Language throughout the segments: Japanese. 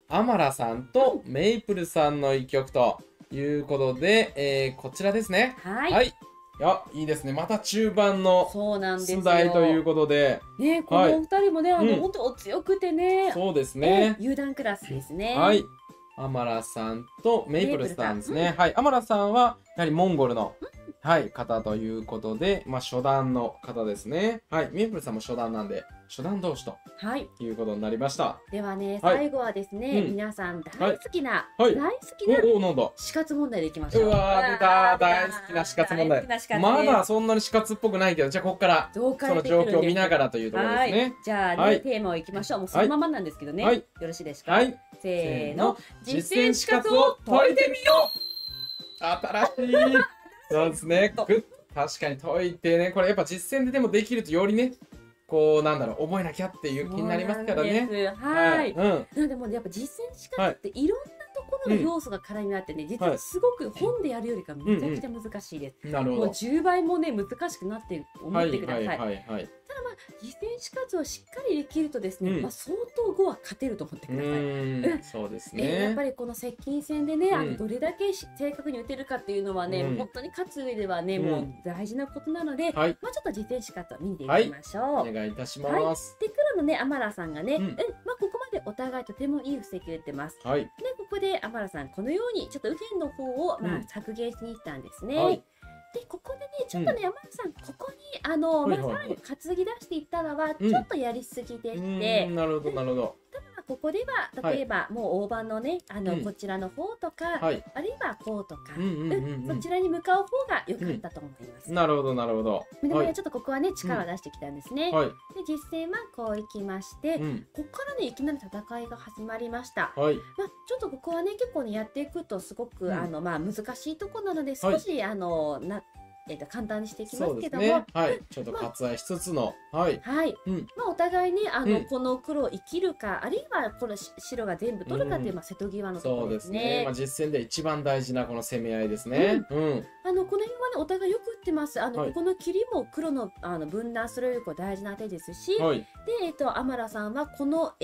アマラさんとメイプルさんの一曲ということで、こちらですね。 はい。 はい。いいですね。また中盤のそうなんですよ。 出題ということで。 ね、このお二人もね、本当お強くてね。 そうですね。 有段クラスですね。 はい。アマラさんとメイプルさんですね。はい。アマラさんは、やはりモンゴルの、はい、方ということで、初段の方ですね。はい。メイプルさんも初段なんで、初段同士ということになりました。 ではね、最後はですね、皆さん大好きな、死活問題でいきましょう。 うわー、出た、大好きな死活問題。まだそんなに死活っぽくないけど、じゃあここからその状況を見ながらというところですね。 じゃあね、テーマをいきましょう。もうそのままなんですけどね。よろしいですか？はい。せーの、 実践死活を解いてみよう。新しい。そうですね。確かに解いてね、これやっぱ実践ででもできるとよりね、こうなんだろう、覚えなきゃっていう気になりますからね。 はい。なんでもやっぱ実践死活っていろんなところの要素が絡み合ってね、実はすごく本でやるよりかめちゃくちゃ難しいです。 なるほど。 もう10倍もね難しくなって思ってください。ただ実践死活をしっかりできるとですね、相当後は勝てると思ってください。 そうですね。 やっぱりこの接近戦でね、どれだけ正確に打てるかっていうのはね、本当に勝つ上ではね、もう大事なことなので、ちょっと実践死活を見ていきましょう。 お願いいたします。 で、黒のね、アマラさんがね、ここまでお互いとてもいい布石を打ってます。で、ここでアマラさん、このようにちょっと右辺の方を削減しに行ったんですね。で、ここでね、ちょっとね、山田さん、ここに、さらに担ぎ出していったのは、ちょっとやりすぎでして、 なるほど、なるほど。 ただ、ここでは、例えば、もう大盤のね、こちらの方とか、あるいはこうとか、そちらに向かう方が良かったと思います。 なるほど、なるほど。 でもね、ちょっとここはね、力を出してきたんですね。で、実戦はこういきまして、ここからね、いきなり戦いが始まりました。ちょっとここはね、結構ね、やっていくと、すごく、難しいとこなので、少し、簡単にしていきますけども、 ちょっと割愛しつつの、 お互いね、この黒を生きるか、あるいはこの白が全部取るかっていう瀬戸際のところですね。 実戦で一番大事なこの攻め合いですね。 この辺はね、お互いよく打ってます。ここの切りも黒の分断するより大事な手ですし、で、アマラさんはこの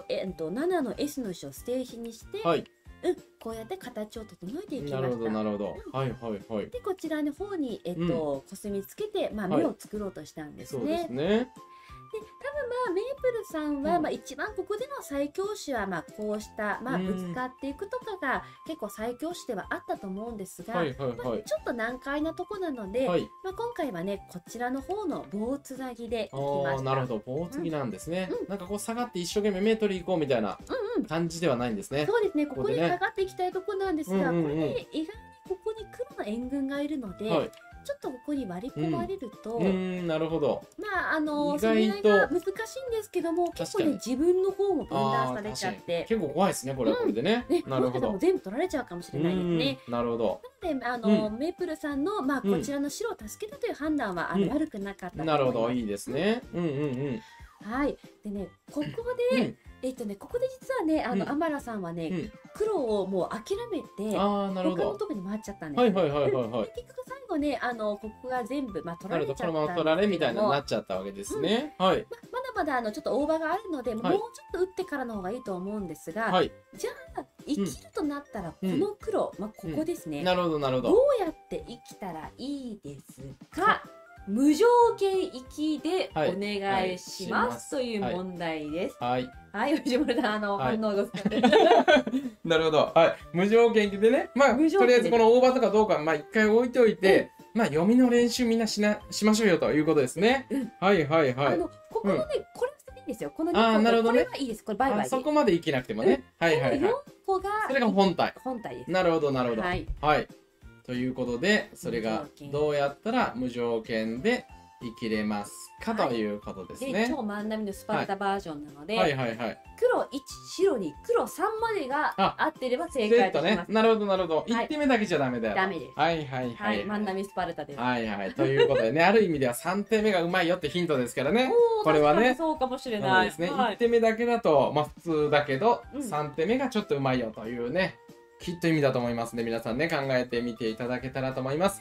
7の S の石を捨て石にして、こうやって形を整えていきました。 なるほど、なるほど。 で、こちらの方に、コスミつけて、目を作ろうとしたんですね。 そうですね。 で、多分メイプルさんは、一番ここでの最強手は、こうした、ぶつかっていくとかが結構最強手ではあったと思うんですが、ちょっと難解なとこなので、今回はね、こちらの方の棒つなぎでいきました。 なるほど、棒つぎなんですね。なんかこう下がって一生懸命メートル行こうみたいな感じではないんですね。 そうですね、ここで下がっていきたいとこなんですが、これで意外にここに黒の援軍がいるので、ちょっとここに割り込まれると、 なるほど。 攻め合いが難しいんですけども、結構ね、自分の方も分断されちゃって。 結構怖いですね、これはこれでね。 なるほど。全部取られちゃうかもしれないですね。 なるほど。 なので、メイプルさんの、こちらの白を助けたという判断は、悪くなかったと思います。 なるほど、いいですね。 はい。でね、ここで、ここで実はね、アマラさんはね、黒をもう諦めて、他のとこに回っちゃったんです。結局最後ね、ここが全部、取られちゃったんですけども。 このまま取られみたいになっちゃったわけですね。 まだまだちょっと大場があるので、もうちょっと打ってからの方がいいと思うんですが、じゃあ、生きるとなったら、この黒、ここですね。 なるほど、なるほど。 どうやって生きたらいいですか？無条件生きでお願いしますという問題です。はい、藤森さん、反応がなるほど。無条件生きでね、とりあえずこの大場とかどうか、一回置いておいて、読みの練習みんなしましょうよということですね。 ここのね、これは捨てていいんですよ。このなるほどね。 これはいいです。これバイバイ。 そこまで生きなくてもね。 4個が、 それが本体。 本体です。 なるほど、なるほど。はい。ということで、それがどうやったら無条件で生きれますかということですね。 超万波のスパルタバージョンなので、黒1、白2、黒3までが合ってれば正解とします。 なるほど、なるほど。1手目だけじゃダメだよ。 ダメです。はい、万波スパルタです。 ということでね、ある意味では3手目がうまいよってヒントですからね。これはね。 そうかもしれないですね。1手目だけだと、普通だけど、3手目がちょっとうまいよというね。きっと意味だと思いますので、皆さんね、考えてみていただけたらと思います。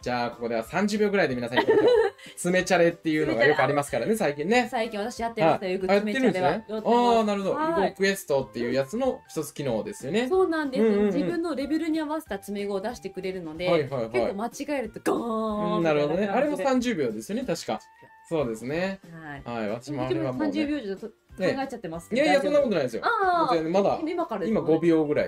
じゃあここでは30秒ぐらいで皆さんに爪チャレっていうのがよくありますからね、最近ね。 最近私やってましたよ、よくやってるんですね。ああ、なるほど。 はい囲碁クエストっていうやつの一つ機能ですよね。 そうなんです。自分のレベルに合わせた詰碁を出してくれるので、結構間違えるとゴーン。 なるほどね。あれも30秒ですよね、確か。そうですね。 はい。 はい、私もあれはもう 30秒以上考えちゃってます。 いやいや、そんなことないですよ。まだ今5秒ぐらい。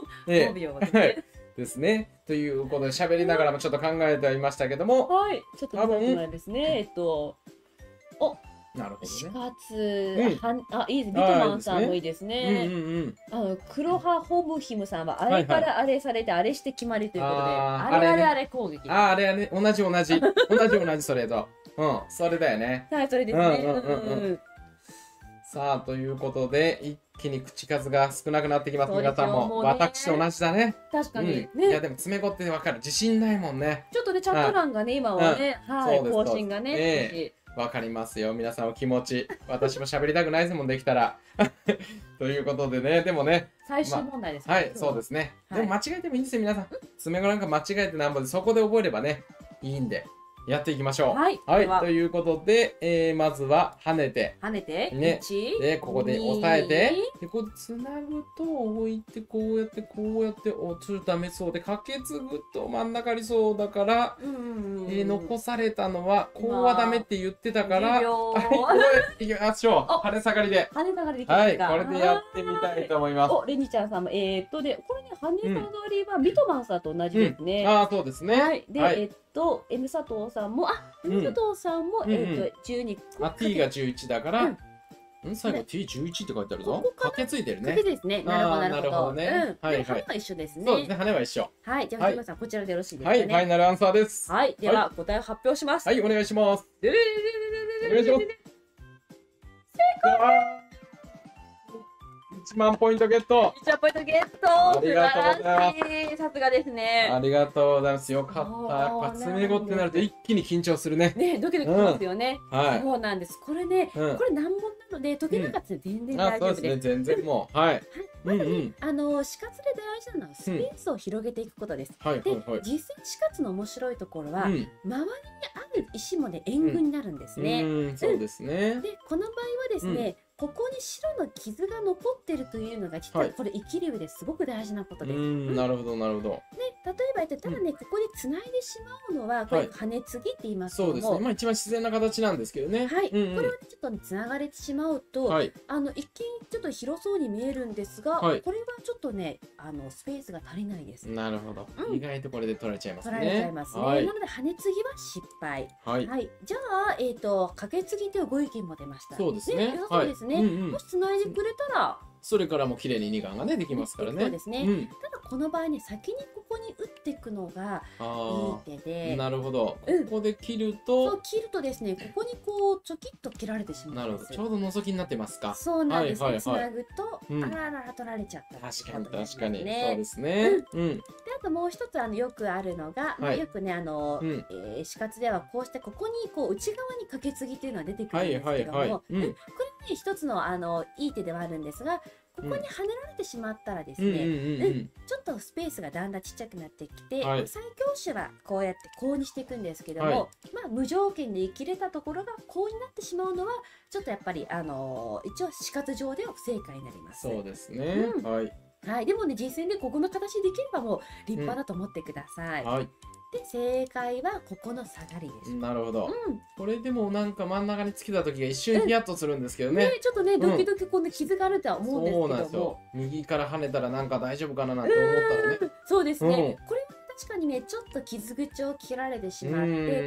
5秒ですね。ということで喋りながらもちょっと考えてはいましたけども。 はい。ちょっと待ってですね。 なるほどね。 4月、いいです。ビトマンさんもいいですね。黒羽ホムヒムさんは、あれからあれされて、あれして決まりということで、あれ攻撃。 あれね、同じ、それと。それだよね。 はい、それですね。 さあ、ということで、一気に口数が少なくなってきます、皆さんも。私と同じだね。 確かに。 いや、でも、詰め子って分かる。自信ないもんね。 ちょっとね、チャット欄がね、今はね、更新がね。 わかりますよ、皆さんお気持ち。私も喋りたくないですもん、できたら。ということでね、でもね。 最終問題ですね。 はい、そうですね。でも間違えてもいいんですよ、皆さん。詰め子なんか間違えてなんぼで、そこで覚えればね、いいんで。やっていきましょう。 はい。 ということで、まずは跳ねて。ね。で、ここで押さえて。で、こうつなぐと置いて、こうやって、ちょっとダメそうで、かけ継ぐと真ん中ありそうだから、残されたのは、こうはダメって言ってたから、いきましょう。跳ね下がりで。 跳ね下がりで。 はい、これでやってみたいと思います。 レニちゃんさんも、で、これね、跳ね下がりはミトマンさんと同じですね。 そうですね。 はい。で、M 佐藤さんも、M 佐藤さんも、12。 T が11だから、最後 T11 って書いてあるぞ。かけついてるね。 かけですね。なるほどね。はい。 羽は一緒ですね。 そうですね。羽は一緒。 はい。じゃあ、藤本さん、こちらでよろしいですかね。 はい。ファイナルアンサーです。 はい。では、答えを発表します。 はい、お願いします。お願いします。1万ポイントゲット。 1万ポイントゲット。 ありがとうございます。 さすがですね。 ありがとうございます。よかった。やっぱ詰め子ってなると一気に緊張するね。 ね、ドキドキしますよね。 はい。 そうなんです。これね、これ難問なので解けなかったら全然大丈夫です。 そうですね。全然もう。はい。 まだね、死活で大事なのはスペースを広げていくことです。で、実践死活の面白いところは、周りにある石もね、援軍になるんですね。 そうですね。 で、この場合はですね、ここに白の傷が残ってるというのが実はこれ生きる上ですごく大事なことです。 なるほどなるほど。 で、例えばただね、ここでつないでしまうのはこれ跳ね継ぎって言いますけども、 そうですね。まあ一番自然な形なんですけどね。 はい。これはねちょっとつながれてしまうと、一見ちょっと広そうに見えるんですが、これはちょっとねスペースが足りないです。 なるほど。意外とこれで取られちゃいますね。 取られちゃいますね。なので跳ね継ぎは失敗。はい。じゃあかけ継ぎというご意見も出ました。 そうですね。 そうですね。もしつないでくれたら、 それからも綺麗に2眼がねできますからね。 そうですね。ただこの場合ね、先にここに打っていくのがいい手で。 なるほど。ここで切ると、 そう切るとですね、ここにこうちょきっと切られてしまうんです。 なるほど。ちょうど覗きになってますか。 そうなんです。つなぐと、あらら取られちゃった。 確かに確かに。そうですね。 で、あともう一つよくあるのが、よくね死活ではこうしてここにこう内側にかけ継ぎというのが出てくるんですけども、これね一つのいい手ではあるんですが、ここに跳ねられてしまったらですね、ちょっとスペースがだんだんちっちゃくなってきて、最強手はこうやってこうにしていくんですけども、まあ無条件で生きれたところがこうになってしまうのはちょっとやっぱり一応死活上では不正解になります。 そうですね。 はい。でもね、実践でここの形できればもう立派だと思ってください。で、正解はここの下がりです。 なるほど。これでもなんか真ん中につけた時が一瞬ヒヤッとするんですけどね。 ちょっとね、ドキドキこの傷があるとは思うんですけども。そうなんですよ。 右から跳ねたらなんか大丈夫かななんて思ったらね。 そうですね。これは確かにね、ちょっと傷口を切られてしまって、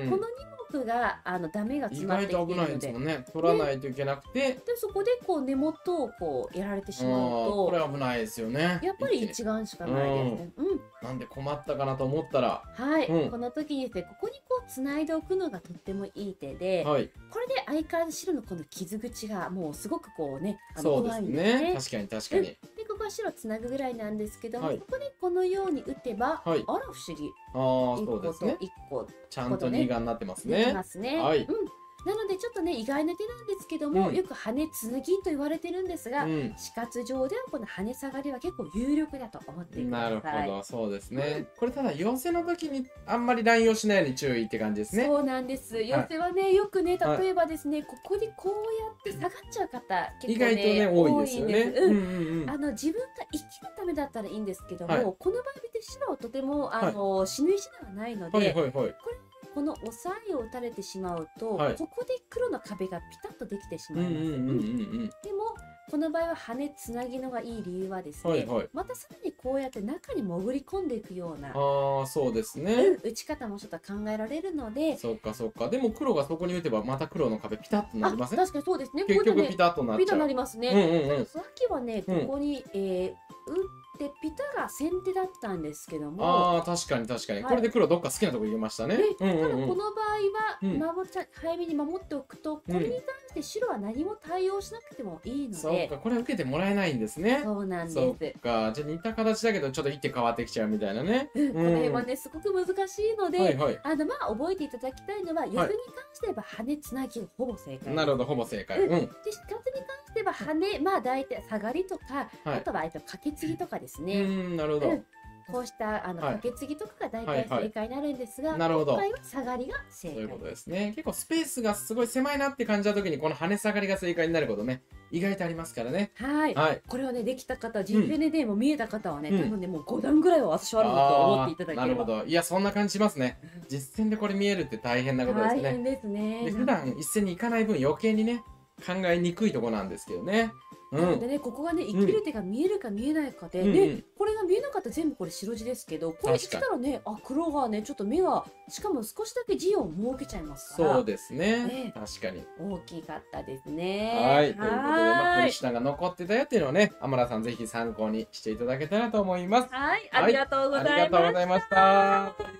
この2目がダメが詰まってきているので。 意外と危ないですもんね。取らないといけなくて。 で、そこでこう根元をこうやられてしまうと。 これ危ないですよね。 やっぱり一眼しかないですね。 なんで困ったかなと思ったら。 はい。この時にですね、ここにこう繋いでおくのがとってもいい手で、これで相変わらず白のこの傷口がもうすごくこうね、 そうですね。確かに確かに。 で、ここは白つなぐぐらいなんですけども、ここでこのように打てば、あら不思議。 そうですね。 1個ちゃんと2眼になってますね。 できますね。 なのでちょっとね意外な手なんですけども、よく跳ねつなぎと言われてるんですが、死活上ではこの跳ね下がりは結構有力だと思ってください。 なるほど、そうですね。これただ寄せの時にあんまり乱用しないように注意って感じですね。 そうなんです。寄せはねよくね、例えばですね、ここでこうやって下がっちゃう方結構ね、 意外とね多いですよね。 自分が生きるためだったらいいんですけども、この場合って白はとても死ぬ石ではないので、この押さえを打たれてしまうと、ここで黒の壁がピタッとできてしまいます。でもこの場合は跳ねつなぎのがいい理由はですね、またさらにこうやって中に潜り込んでいくような、 そうですね、 打ち方もちょっと考えられるので。 そうかそうか。でも黒がそこに打てばまた黒の壁ピタッとなりません？ 確かにそうですね。 結局ピタッとなっちゃう。 ピタッとなりますね。さっきはねここに打ってピタが先手だったんですけども、 確かに確かに、これで黒どっか好きなとこ入れましたね。 ただこの場合は早めに守っておくと、これに対して白は何も対応しなくてもいいので、 そうか、これ受けてもらえないんですね。 そうなんです。 そうか、じゃあ似た形だけどちょっと一手変わってきちゃうみたいなね。 この辺はねすごく難しいので、覚えていただきたいのは、寄せに関して言えば跳ねつなぎほぼ正解。 なるほど、ほぼ正解。 で死活に関して言えば跳ね、大体下がりとか、あとはカケツギとかですね。 なるほど。 こうしたカケツギとかが大体正解になるんですが、 なるほど、 今回は下がりが正解。 そういうことですね。結構スペースがすごい狭いなって感じた時にこの跳ね下がりが正解になることね、意外とありますからね。これをねできた方、実践でも見えた方はね、多分ねもう5段ぐらいは私はあると思っていただければ。 なるほど。いや、そんな感じしますね。実践でこれ見えるって大変なことですね。 大変ですね。 で普段一斉に行かない分余計にね考えにくいとこなんですけどね。 なのでね、ここがね生きる手が見えるか見えないかで、ねこれが見えなかったら全部これ白地ですけど、これ来たらね、黒がねちょっと目が、しかも少しだけ地を設けちゃいますから。 そうですね、確かに大きかったですね。 はい、ということで古下が残ってたよっていうのをね、アマラさんぜひ参考にしていただけたらと思います。 はい、ありがとうございました。 ありがとうございました。